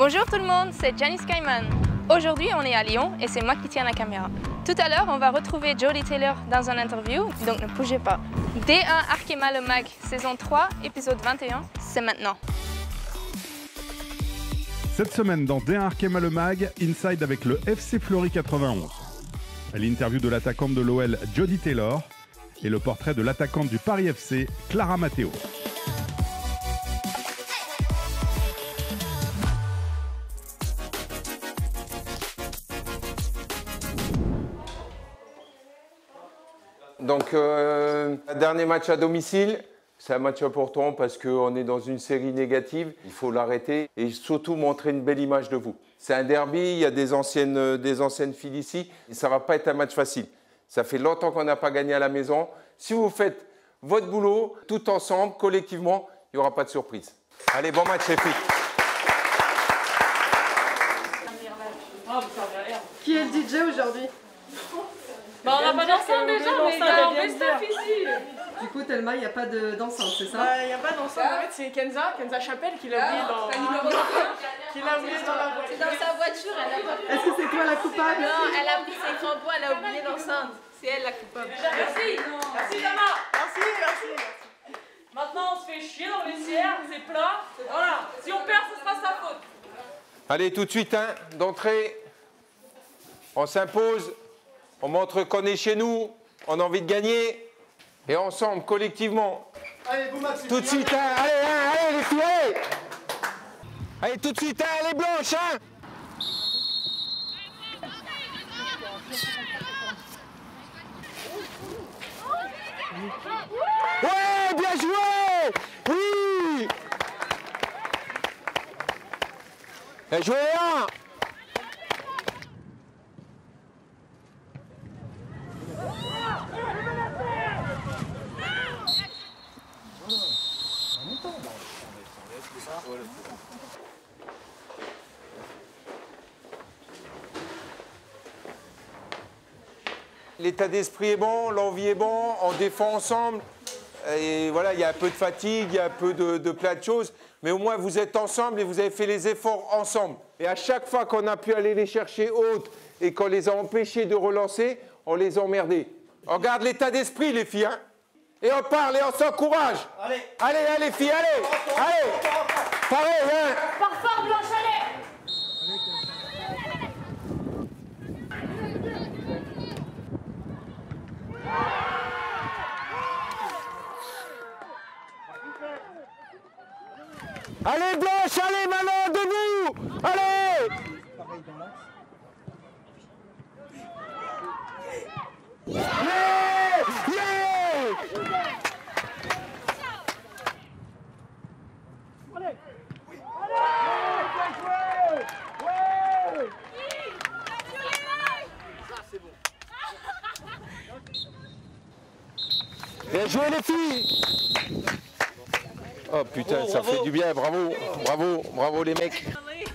Bonjour tout le monde, c'est Janice Kaiman. Aujourd'hui, on est à Lyon et c'est moi qui tiens la caméra. Tout à l'heure, on va retrouver Jodie Taylor dans une interview, donc ne bougez pas. D1 Arkema le Mag, saison 3, épisode 21, c'est maintenant. Cette semaine, dans D1 Arkema le Mag, Inside avec le FC Fleury 91. L'interview de l'attaquante de l'OL, Jodie Taylor, et le portrait de l'attaquante du Paris FC, Clara Matteo. Donc, dernier match à domicile, c'est un match important parce qu'on est dans une série négative. Il faut l'arrêter et surtout montrer une belle image de vous. C'est un derby, il y a des anciennes filles ici. Et ça ne va pas être un match facile. Ça fait longtemps qu'on n'a pas gagné à la maison. Si vous faites votre boulot, tout ensemble, collectivement, il n'y aura pas de surprise. Allez, bon match les filles. Qui est le DJ aujourd'hui? Bah, on n'a pas d'enceinte déjà, mais il y a un best stuff ici. Du coup, Thelma, il n'y a pas d'enceinte, c'est ça? Il n'y a pas d'enceinte, en fait, c'est Kenza Chapelle qui l'a oublié dans... qui l'a oublié dans la voiture. C'est dans sa voiture, elle a pas... Est-ce que c'est toi la coupable? Non, elle a pris ses crampons, elle a oublié l'enceinte. C'est elle la coupable. Merci. Merci, Dama. Merci. Maintenant, on se fait chier dans les vestiaire, c'est plat. Voilà. Si on perd, ce sera sa faute. Allez, tout de suite, hein, d'entrée, on s'impose. On montre qu'on est chez nous, on a envie de gagner, et ensemble, collectivement. Allez, bon match. Tout de suite, hein, allez, les filles, allez. Allez, tout de suite, hein, les blanches, hein. Ouais, bien joué. Oui. Bien joué, hein. L'état d'esprit est bon, l'envie est bon, on défend ensemble. Et voilà, il y a un peu de fatigue, il y a un peu de plein de choses. Mais au moins, vous êtes ensemble et vous avez fait les efforts ensemble. Et à chaque fois qu'on a pu aller les chercher hautes et qu'on les a empêchés de relancer, on les a emmerdés. On garde l'état d'esprit, les filles, hein. Et on parle et on s'encourage. Allez, filles, allez. Pareil, hein. Parfort, Blanche, allez. Allez, Blanche, allez, maintenant, debout. Allez. Bien joué les filles. Oh putain, ça fait du bien, bravo les mecs.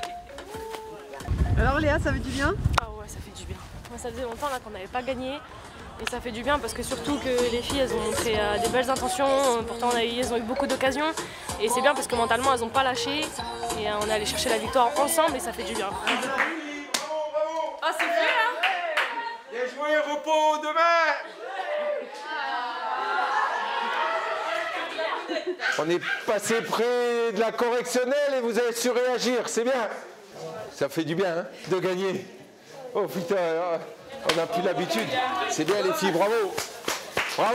Alors Léa, ça fait du bien? Ah ouais, ça fait du bien. Moi, ça faisait longtemps là qu'on n'avait pas gagné. Et ça fait du bien parce que surtout que les filles, elles ont montré des belles intentions. Pourtant, elles ont eu beaucoup d'occasions. Et c'est bien parce que mentalement, elles n'ont pas lâché. Et on est allé chercher la victoire ensemble et ça fait du bien. Ah, c'est fait, hein? Bien joué, repos demain. On est passé près de la correctionnelle et vous avez su réagir, c'est bien. Ça fait du bien, hein, de gagner. Oh putain, on n'a plus l'habitude. C'est bien les filles, bravo. Bravo.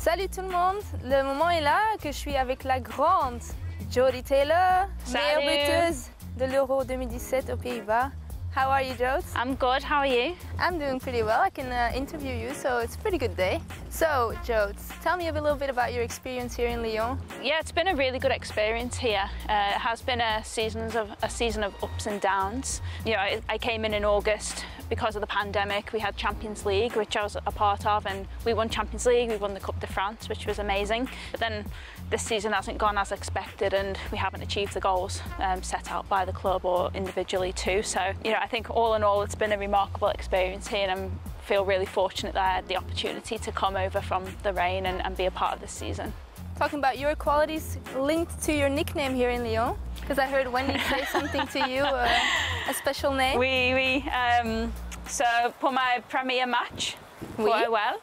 Salut tout le monde, le moment est là que je suis avec la grande Jodie Taylor, meilleure buteuse de l'Euro 2017 aux Pays-Bas. How are you, Jode? I'm good, how are you? I'm doing pretty well. I can interview you, so it's a pretty good day. So, Jode, tell me a little bit about your experience here in Lyon. Yeah, it's been a really good experience here. It has been a season of ups and downs. You know, I came in August because of the pandemic. We had Champions League, which I was a part of, and we won Champions League, we won the Coupe de France, which was amazing. But then this season hasn't gone as expected, and we haven't achieved the goals set out by the club or individually too. So, you know, I think all in all, it's been a remarkable experience here, and I feel really fortunate that I had the opportunity to come over from the rain and be a part of this season. Talking about your qualities linked to your nickname here in Lyon, because I heard Wendy say something to you, a special name. Oui. So for my premier match for OL,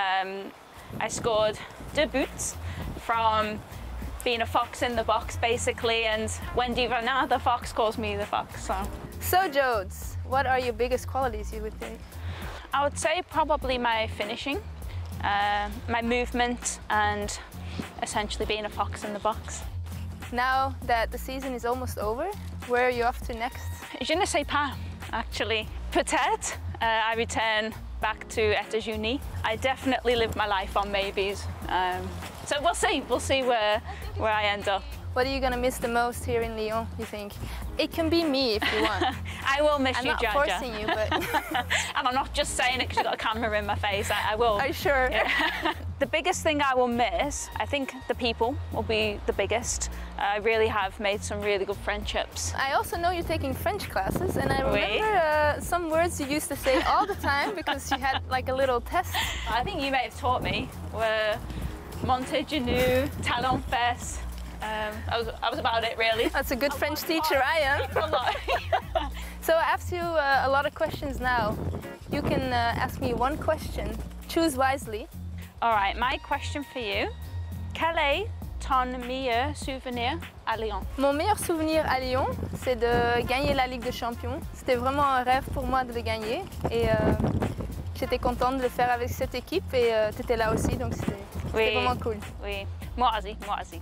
I scored 2 buts from being a fox in the box, basically, and Wendy Renard, the fox, calls me the fox. So Jode, what are your biggest qualities, you would think? I would say probably my finishing, my movement, and essentially being a fox in the box. Now that the season is almost over, where are you off to next? Je ne sais pas, actually. Peut-être I return back to États-Unis. I definitely live my life on maybes. So we'll see where I end up. What are you going to miss the most here in Lyon, you think? It can be me if you want. I will miss you, Jaja. I'm not forcing you, but... And I'm not just saying it because you've got a camera in my face. I will. Are you sure? Yeah. The biggest thing I will miss, I think the people will be the biggest. I really have made some really good friendships. I also know you're taking French classes, and I remember some words you used to say all the time because you had like a little test. I think you may have taught me were Montaigneau, Talon Fest. I was about it, really. That's a good French teacher I am. A lot. So I asked you a lot of questions now. You can ask me one question. Choose wisely. All right, my question for you. Quel est ton meilleur souvenir à Lyon? Mon meilleur souvenir à Lyon, c'est de gagner la Ligue des Champions. C'était vraiment un rêve pour moi de le gagner. Et j'étais contente de le faire avec cette équipe. Et tu étais là aussi, donc c'était vraiment cool. Oui, moi aussi.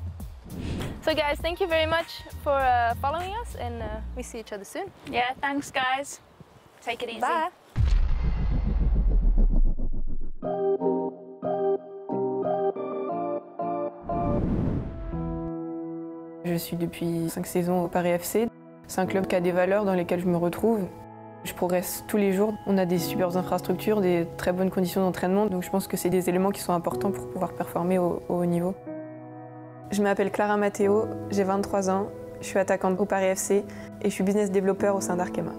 So guys, thank you very much for following us, and we see each other soon. Yeah, thanks guys. Take it easy. Bye. Je suis depuis 5 saisons au Paris FC. C'est un club qui a des valeurs dans lesquelles je me retrouve. Je progresse tous les jours. On a des super infrastructures, des très bonnes conditions d'entraînement, donc je pense que c'est des éléments qui sont importants pour pouvoir performer au haut niveau. Je m'appelle Clara Matteo, j'ai 23 ans, je suis attaquante au Paris FC et je suis business développeur au sein d'Arkema.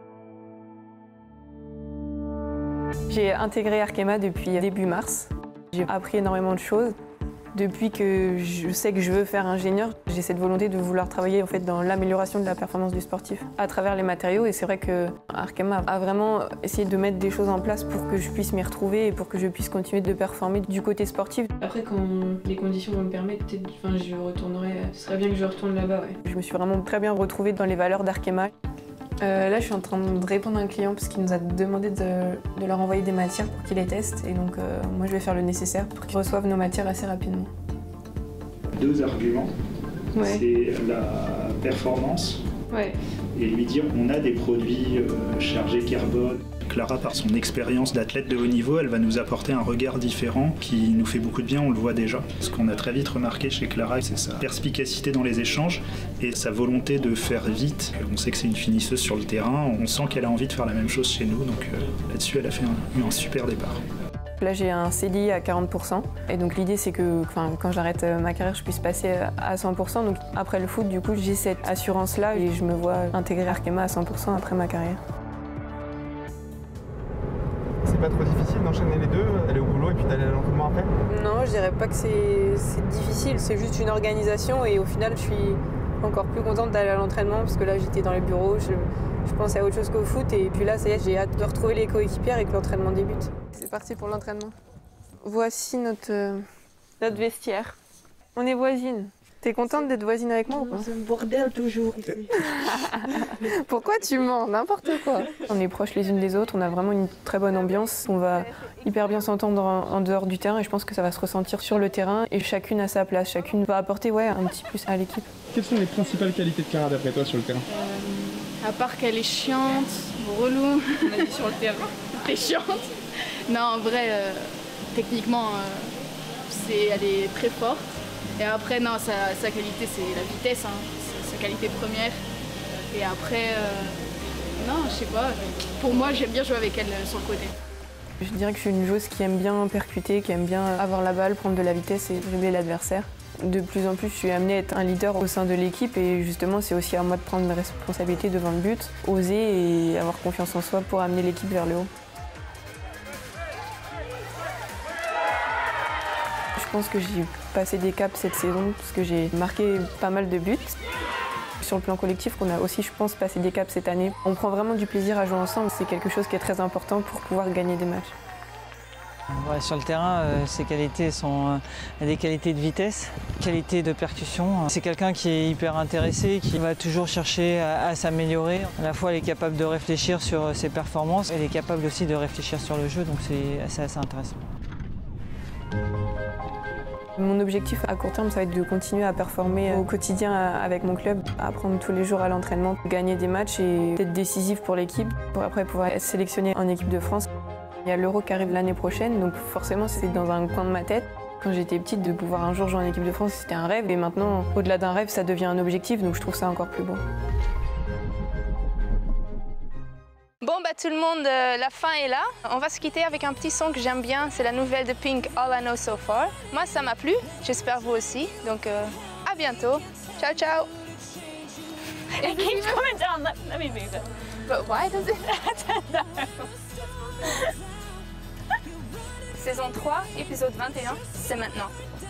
J'ai intégré Arkema depuis début mars. J'ai appris énormément de choses. Depuis que je sais que je veux faire ingénieur, j'ai cette volonté de vouloir travailler en fait dans l'amélioration de la performance du sportif à travers les matériaux. Et c'est vrai que Arkema a vraiment essayé de mettre des choses en place pour que je puisse m'y retrouver et pour que je puisse continuer de performer du côté sportif. Après, quand les conditions vont me permettre, peut-être, je retournerai. Ce serait bien que je retourne là-bas. Ouais. Je me suis vraiment très bien retrouvée dans les valeurs d'Arkema. Là, je suis en train de répondre à un client parce qu'il nous a demandé de leur envoyer des matières pour qu'ils les testent. Et donc, moi, je vais faire le nécessaire pour qu'ils reçoivent nos matières assez rapidement. 2 arguments. Ouais. C'est la performance et lui dire qu'on a des produits chargés carbone. Clara, par son expérience d'athlète de haut niveau, elle va nous apporter un regard différent qui nous fait beaucoup de bien, on le voit déjà. Ce qu'on a très vite remarqué chez Clara, c'est sa perspicacité dans les échanges et sa volonté de faire vite. On sait que c'est une finisseuse sur le terrain, on sent qu'elle a envie de faire la même chose chez nous, donc là-dessus, elle a fait un super départ. Là, j'ai un CDI à 40%. Et donc l'idée, c'est que quand j'arrête ma carrière, je puisse passer à 100%. Donc après le foot, du coup, j'ai cette assurance-là et je me vois intégrer Arkema à 100% après ma carrière. C'est pas trop difficile d'enchaîner les deux, d'aller au boulot et puis d'aller à l'entraînement après? Non, je dirais pas que c'est difficile, c'est juste une organisation et au final, je suis encore plus contente d'aller à l'entraînement parce que là, j'étais dans les bureaux, je pensais à autre chose qu'au foot et puis là, ça y est, j'ai hâte de retrouver les coéquipières et que l'entraînement débute. C'est parti pour l'entraînement. Voici notre vestiaire. On est voisines. T'es contente d'être voisine avec moi ou pas? C'est un bordel toujours ici. Pourquoi tu mens? N'importe quoi. On est proches les unes des autres, on a vraiment une très bonne ambiance. On va hyper bien s'entendre en dehors du terrain et je pense que ça va se ressentir sur le terrain. Et chacune a sa place, chacune va apporter un petit plus à l'équipe. Quelles sont les principales qualités de Clara d'après toi sur le terrain? À part qu'elle est chiante, relou. On a dit sur le terrain. Elle est chiante. Non, en vrai, techniquement, elle est très forte. Et après, non, sa qualité, c'est la vitesse, hein. C'est sa qualité première. Et après, non, je sais pas. Pour moi, j'aime bien jouer avec elle sur le côté. Je dirais que je suis une joueuse qui aime bien percuter, qui aime bien avoir la balle, prendre de la vitesse et dribbler l'adversaire. De plus en plus, je suis amenée à être un leader au sein de l'équipe et justement, c'est aussi à moi de prendre mes responsabilités devant le but, oser et avoir confiance en soi pour amener l'équipe vers le haut. Je pense que j'ai passé des caps cette saison parce que j'ai marqué pas mal de buts. Sur le plan collectif, on a aussi, je pense, passé des caps cette année. On prend vraiment du plaisir à jouer ensemble. C'est quelque chose qui est très important pour pouvoir gagner des matchs. Ouais, sur le terrain, ses qualités sont des qualités de vitesse, qualité de percussion. C'est quelqu'un qui est hyper intéressé, qui va toujours chercher à s'améliorer. À la fois, elle est capable de réfléchir sur ses performances, elle est capable aussi de réfléchir sur le jeu, donc c'est assez intéressant. Mon objectif à court terme, ça va être de continuer à performer au quotidien avec mon club, apprendre tous les jours à l'entraînement, gagner des matchs et être décisif pour l'équipe, pour après pouvoir être sélectionné en équipe de France. Il y a l'Euro qui arrive l'année prochaine, donc forcément c'est dans un coin de ma tête. Quand j'étais petite, de pouvoir un jour jouer en équipe de France, c'était un rêve. Et maintenant, au-delà d'un rêve, ça devient un objectif, donc je trouve ça encore plus beau. Bon, tout le monde, la fin est là. On va se quitter avec un petit son que j'aime bien. C'est la nouvelle de Pink, All I Know So Far. Moi, ça m'a plu. J'espère vous aussi. Donc, à bientôt. Ciao, ciao. It keeps coming down. Let me move it. But why does it? I don't know. Saison 3, épisode 21, c'est maintenant.